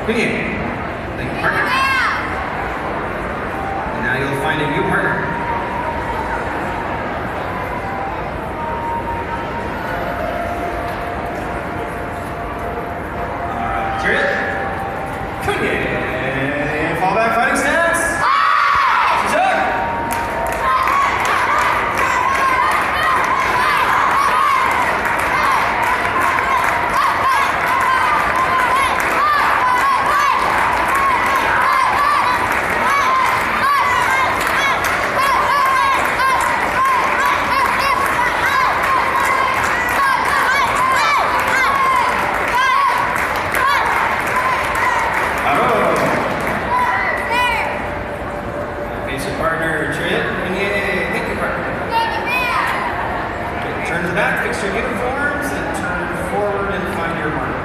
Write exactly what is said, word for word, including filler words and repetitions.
Good game. Thank you, partner. And now you'll find a new partner. Alright, cheer it. Good game. Fall back fighting stance. Partner, trip, and yay, thank you, partner. Okay, turn to the back, fix your uniforms, and turn forward and find your mark.